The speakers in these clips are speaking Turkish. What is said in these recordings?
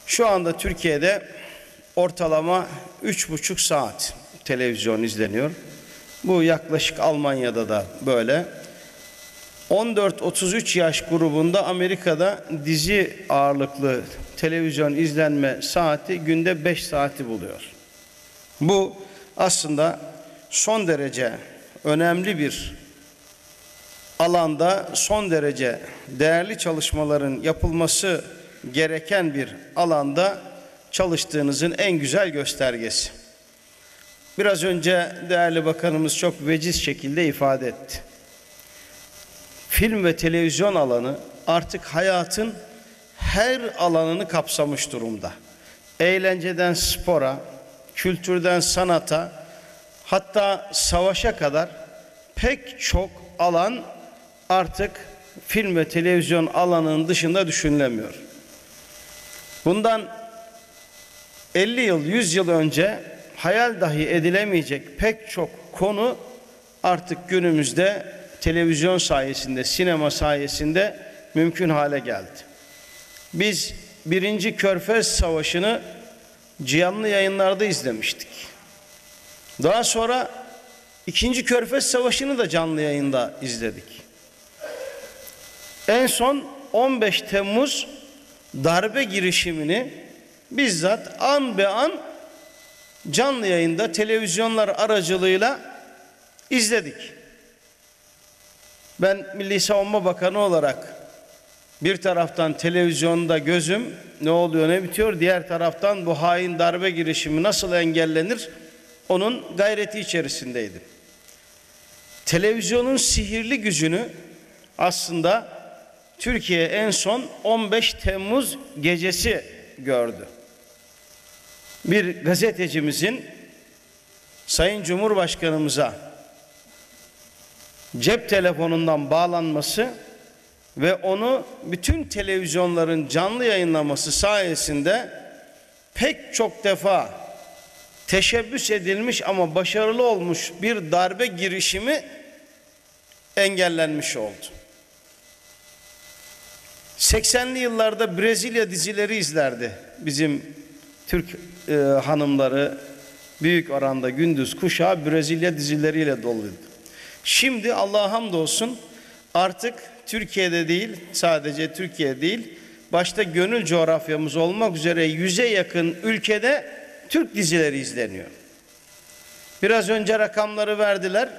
Şu anda Türkiye'de ortalama 3,5 saat televizyon izleniyor. Bu yaklaşık Almanya'da da böyle. 14-33 yaş grubunda Amerika'da dizi ağırlıklı televizyon izlenme saati günde 5 saati buluyor. Bu aslında son derece önemli bir alanda, son derece değerli çalışmaların yapılması gereken bir alanda çalıştığınızın en güzel göstergesi. Biraz önce değerli bakanımız çok veciz şekilde ifade etti. Film ve televizyon alanı artık hayatın her alanını kapsamış durumda. Eğlenceden spora, kültürden sanata, hatta savaşa kadar pek çok alan artık film ve televizyon alanının dışında düşünülemiyor. Bundan 50 yıl, 100 yıl önce hayal dahi edilemeyecek pek çok konu artık günümüzde televizyon sayesinde, sinema sayesinde mümkün hale geldi. Biz 1. Körfez Savaşı'nı canlı yayınlarda izlemiştik. Daha sonra 2. Körfez Savaşı'nı da canlı yayında izledik. En son 15 Temmuz darbe girişimini bizzat an be an canlı yayında televizyonlar aracılığıyla izledik. Ben Milli Savunma Bakanı olarak bir taraftan televizyonda gözüm ne oluyor ne bitiyor, diğer taraftan bu hain darbe girişimi nasıl engellenir onun gayreti içerisindeydim. Televizyonun sihirli gücünü aslında Türkiye en son 15 Temmuz gecesi gördü. Bir gazetecimizin Sayın Cumhurbaşkanımıza cep telefonundan bağlanması ve onu bütün televizyonların canlı yayınlaması sayesinde pek çok defa teşebbüs edilmiş ama başarılı olmuş bir darbe girişimi engellenmiş oldu. 80'li yıllarda Brezilya dizileri izlerdi bizim Türk hanımları, büyük oranda gündüz kuşağı Brezilya dizileriyle doluydu. Şimdi Allah'a hamdolsun artık Türkiye'de değil, sadece Türkiye değil, başta gönül coğrafyamız olmak üzere 100'e yakın ülkede Türk dizileri izleniyor. Biraz önce rakamları verdiler.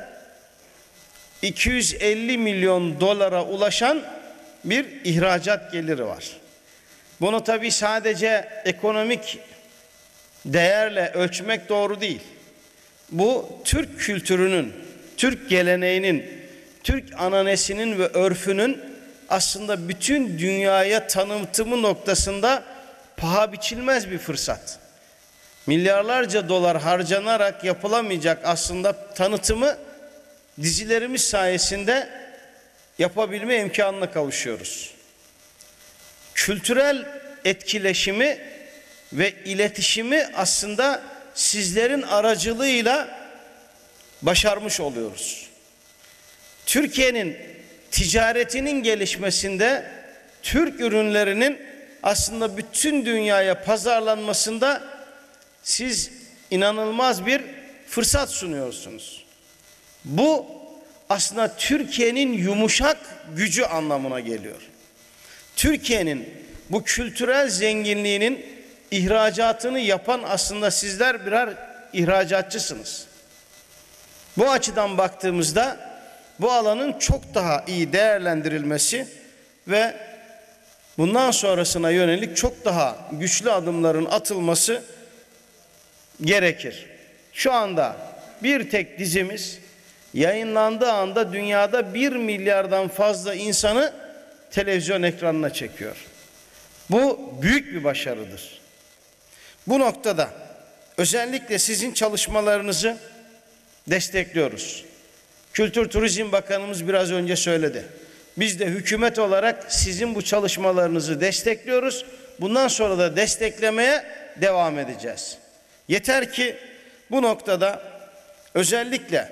250 milyon dolara ulaşan bir ihracat geliri var. Bunu tabii sadece ekonomik değerle ölçmek doğru değil. Bu Türk kültürünün, Türk geleneğinin, Türk ananesinin ve örfünün aslında bütün dünyaya tanıtımı noktasında paha biçilmez bir fırsat. Milyarlarca dolar harcanarak yapılamayacak aslında tanıtımı dizilerimiz sayesinde yapabilme imkanına kavuşuyoruz. Kültürel etkileşimi ve iletişimi aslında sizlerin aracılığıyla başarmış oluyoruz. Türkiye'nin ticaretinin gelişmesinde, Türk ürünlerinin aslında bütün dünyaya pazarlanmasında siz inanılmaz bir fırsat sunuyorsunuz. Bu aslında Türkiye'nin yumuşak gücü anlamına geliyor. Türkiye'nin bu kültürel zenginliğinin ihracatını yapan aslında sizler birer ihracatçısınız. Bu açıdan baktığımızda bu alanın çok daha iyi değerlendirilmesi ve bundan sonrasına yönelik çok daha güçlü adımların atılması gerekir. Şu anda bir tek dizimiz yayınlandığı anda dünyada 1 milyardan fazla insanı televizyon ekranına çekiyor. Bu büyük bir başarıdır. Bu noktada özellikle sizin çalışmalarınızı destekliyoruz. Kültür Turizm Bakanımız biraz önce söyledi. Biz de hükümet olarak sizin bu çalışmalarınızı destekliyoruz. Bundan sonra da desteklemeye devam edeceğiz. Yeter ki bu noktada özellikle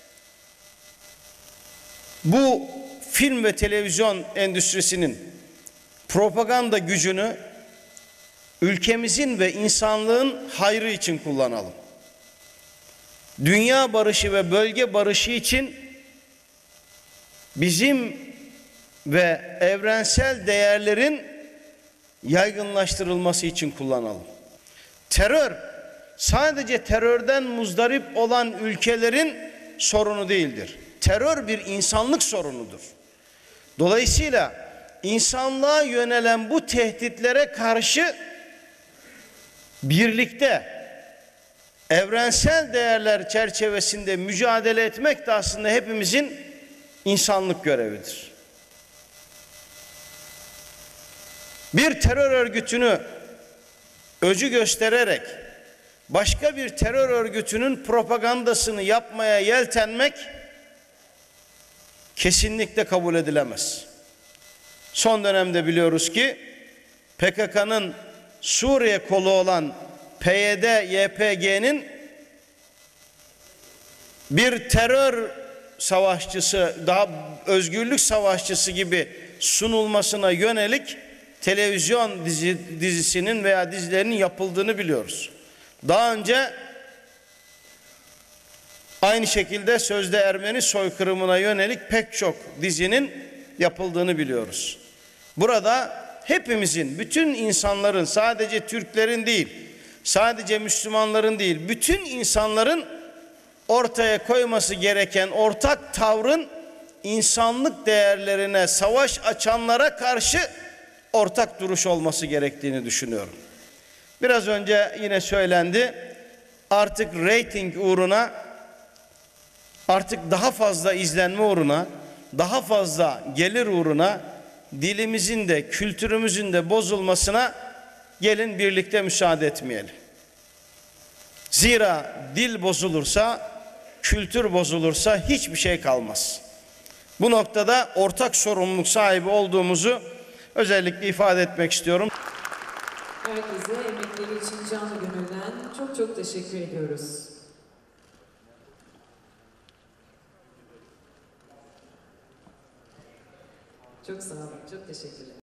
bu film ve televizyon endüstrisinin propaganda gücünü ülkemizin ve insanlığın hayrı için kullanalım. Dünya barışı ve bölge barışı için bizim ve evrensel değerlerin yaygınlaştırılması için kullanalım. Terör, sadece terörden muzdarip olan ülkelerin sorunu değildir. Terör bir insanlık sorunudur. Dolayısıyla insanlığa yönelen bu tehditlere karşı birlikte evrensel değerler çerçevesinde mücadele etmek de aslında hepimizin insanlık görevidir. Bir terör örgütünü öcü göstererek başka bir terör örgütünün propagandasını yapmaya yeltenmek kesinlikle kabul edilemez. Son dönemde biliyoruz ki PKK'nın Suriye kolu olan PYD-YPG'nin bir terör savaşçısı, daha özgürlük savaşçısı gibi sunulmasına yönelik televizyon dizisinin veya dizilerinin yapıldığını biliyoruz. Daha önce aynı şekilde sözde Ermeni soykırımına yönelik pek çok dizinin yapıldığını biliyoruz. Burada hepimizin, bütün insanların, sadece Türklerin değil, sadece Müslümanların değil, bütün insanların ortaya koyması gereken ortak tavrın insanlık değerlerine savaş açanlara karşı ortak duruş olması gerektiğini düşünüyorum. Biraz önce yine söylendi. Artık reyting uğruna, artık daha fazla izlenme uğruna, daha fazla gelir uğruna dilimizin de kültürümüzün de bozulmasına gelin birlikte müsaade etmeyelim. Zira dil bozulursa, kültür bozulursa hiçbir şey kalmaz. Bu noktada ortak sorumluluk sahibi olduğumuzu özellikle ifade etmek istiyorum. Herkese emekleri için canı gönülden çok çok teşekkür ediyoruz. Çok sağ olun, çok teşekkürler.